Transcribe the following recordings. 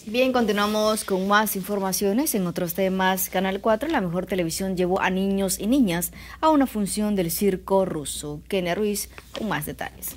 Bien, continuamos con más informaciones. En otros temas, Canal 4, la mejor televisión, llevó a niños y niñas a una función del circo ruso. Kenia Ruiz con más detalles.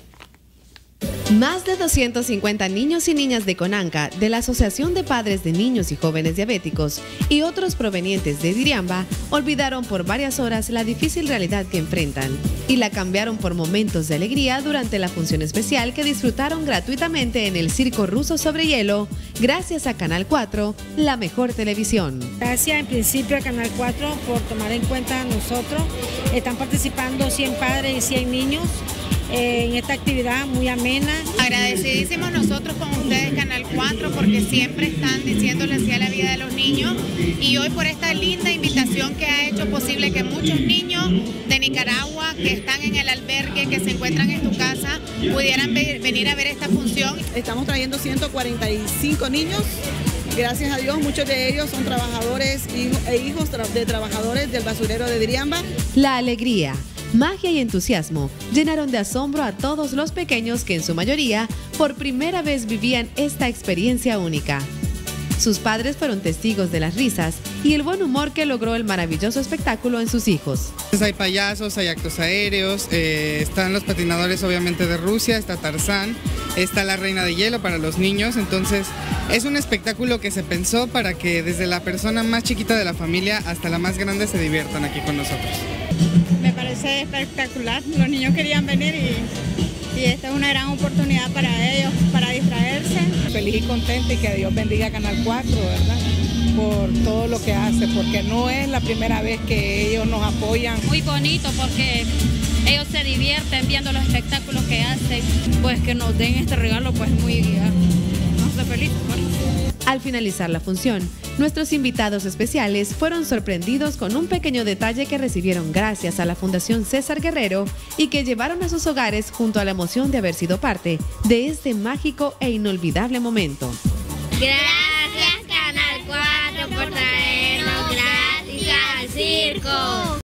Más de 250 niños y niñas de Conanca, de la Asociación de Padres de Niños y Jóvenes Diabéticos y otros provenientes de Diriamba, olvidaron por varias horas la difícil realidad que enfrentan y la cambiaron por momentos de alegría durante la función especial que disfrutaron gratuitamente en el Circo Ruso sobre hielo, gracias a Canal 4, la mejor televisión. Gracias en principio a Canal 4 por tomar en cuenta a nosotros. Están participando 100 padres y 100 niños en esta actividad muy amena. Agradecidísimos nosotros con ustedes, Canal 4, porque siempre están diciéndole así a la vida de los niños, y hoy por esta linda invitación que ha hecho posible que muchos niños de Nicaragua que están en el albergue, que se encuentran en tu casa, pudieran venir a ver esta función. Estamos trayendo 145 niños. Gracias a Dios, muchos de ellos son trabajadores e hijos de trabajadores del basurero de Diriamba. La alegría, magia y entusiasmo llenaron de asombro a todos los pequeños que en su mayoría por primera vez vivían esta experiencia única. Sus padres fueron testigos de las risas y el buen humor que logró el maravilloso espectáculo en sus hijos. Hay payasos, hay actos aéreos, están los patinadores obviamente de Rusia, está Tarzán, está la Reina de Hielo para los niños. Entonces es un espectáculo que se pensó para que desde la persona más chiquita de la familia hasta la más grande se diviertan aquí con nosotros. Me parece espectacular, los niños querían venir y esta es una gran oportunidad para ellos, para distraerse. Feliz y contenta, y que Dios bendiga a Canal 4, ¿verdad? Por todo lo que hace, porque no es la primera vez que ellos nos apoyan. Muy bonito porque ellos se divierten viendo los espectáculos que hacen. Pues que nos den este regalo, pues muy, no sé, feliz. Al finalizar la función, nuestros invitados especiales fueron sorprendidos con un pequeño detalle que recibieron gracias a la Fundación César Guerrero y que llevaron a sus hogares junto a la emoción de haber sido parte de este mágico e inolvidable momento. Gracias.